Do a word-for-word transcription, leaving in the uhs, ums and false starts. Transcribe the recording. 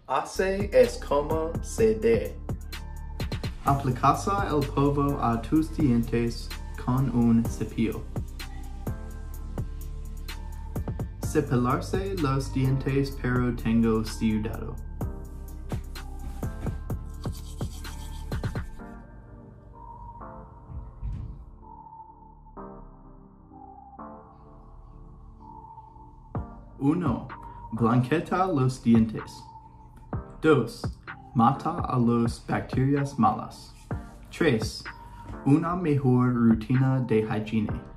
Así es como se dé. Aplicarse el polvo a tus dientes con un cepillo. Cepillarse los dientes pero tengo cuidado. uno. Blanqueta los dientes. dos. Mata a las bacterias malas. tres. Una mejor rutina de higiene.